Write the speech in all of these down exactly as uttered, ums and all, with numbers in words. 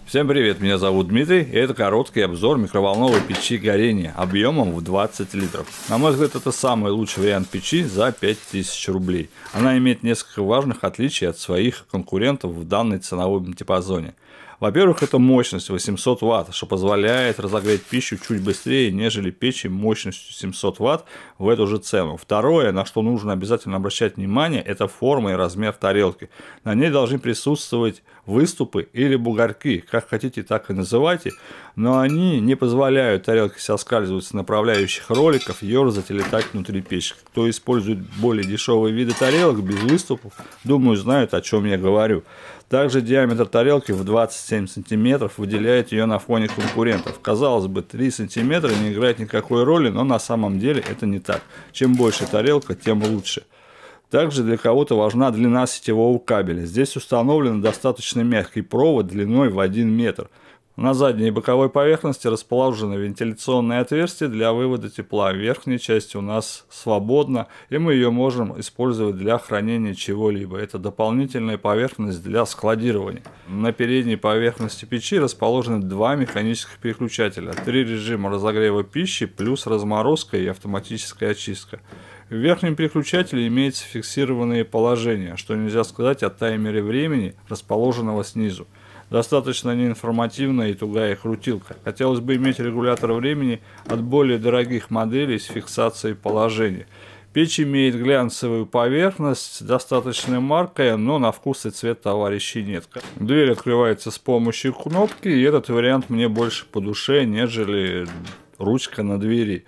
Всем привет, меня зовут Дмитрий, и это короткий обзор микроволновой печи горения объемом в двадцать литров. На мой взгляд, это самый лучший вариант печи за пять тысяч рублей. Она имеет несколько важных отличий от своих конкурентов в данной ценовом диапазоне. Во-первых, это мощность восемьсот ватт, что позволяет разогреть пищу чуть быстрее, нежели печи мощностью семьсот ватт в эту же цену. Второе, на что нужно обязательно обращать внимание, это форма и размер тарелки. На ней должны присутствовать выступы или бугорки, как хотите, так и называйте, но они не позволяют тарелке соскальзывать с направляющих роликов, ерзать и летать внутри печи. Кто использует более дешевые виды тарелок без выступов, думаю, знают, о чем я говорю. Также диаметр тарелки в двадцать семь сантиметров выделяет ее на фоне конкурентов. Казалось бы, три сантиметра не играет никакой роли, но на самом деле это не так. Чем больше тарелка, тем лучше. Также для кого-то важна длина сетевого кабеля. Здесь установлен достаточно мягкий провод длиной в один метр. На задней и боковой поверхности расположены вентиляционные отверстия для вывода тепла. Верхняя часть у нас свободна, и мы ее можем использовать для хранения чего-либо. Это дополнительная поверхность для складирования. На передней поверхности печи расположены два механических переключателя. Три режима разогрева пищи плюс разморозка и автоматическая очистка. В верхнем переключателе имеется фиксированные положения, что нельзя сказать о таймере времени, расположенного снизу. Достаточно неинформативная и тугая крутилка. Хотелось бы иметь регулятор времени от более дорогих моделей с фиксацией положения. Печь имеет глянцевую поверхность, достаточно маркая, но на вкус и цвет товарищей нет. Дверь открывается с помощью кнопки, и этот вариант мне больше по душе, нежели ручка на двери.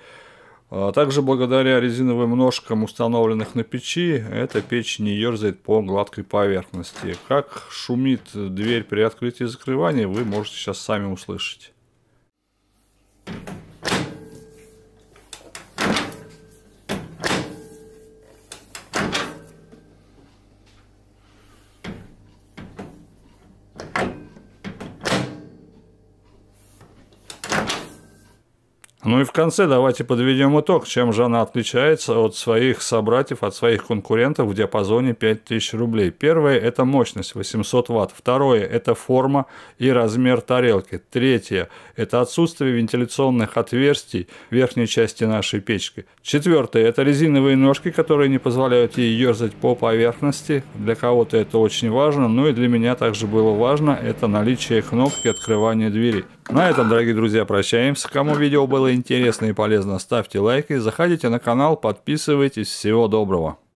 Также благодаря резиновым ножкам, установленных на печи, эта печь не ерзает по гладкой поверхности. Как шумит дверь при открытии и закрывании, вы можете сейчас сами услышать. Ну и в конце давайте подведем итог, чем же она отличается от своих собратьев, от своих конкурентов в диапазоне пять тысяч рублей. Первое – это мощность восемьсот ватт. Второе – это форма и размер тарелки. Третье – это отсутствие вентиляционных отверстий в верхней части нашей печки. Четвертое – это резиновые ножки, которые не позволяют ей ерзать по поверхности. Для кого-то это очень важно, но и для меня также было важно – это наличие кнопки открывания двери. На этом, дорогие друзья, прощаемся. Кому видео было интересно и полезно, ставьте лайки, заходите на канал, подписывайтесь. Всего доброго!